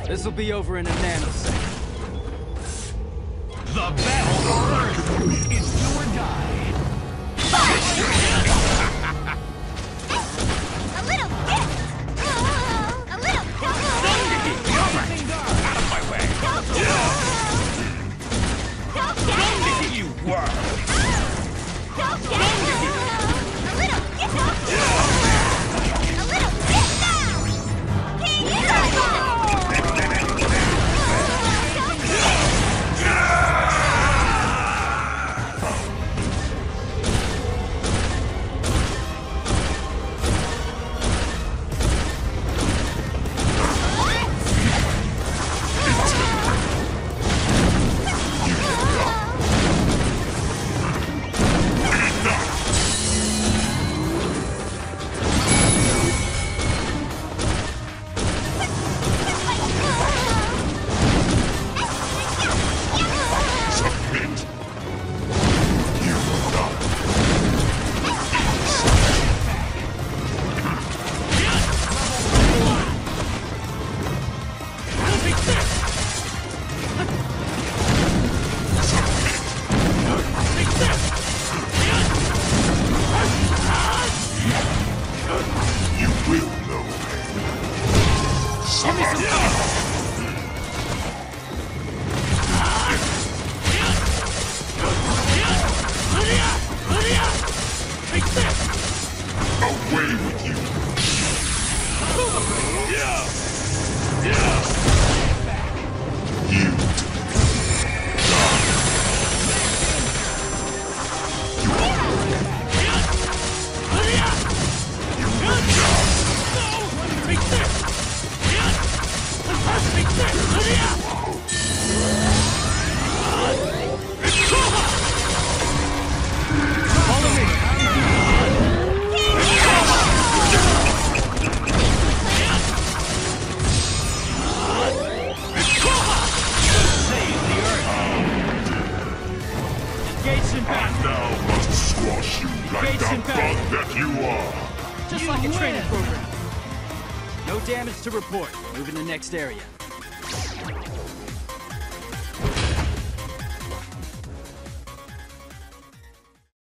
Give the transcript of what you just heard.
This'll be over in a nanosecond. The battle for Earth is do or die. A little bit! A little bit! Out of my way! Don't You worm! A little bit! A little bit now! Away with you! You I now must squash you like the bug that you are! Just like a training program. No damage to report. Moving to the next area.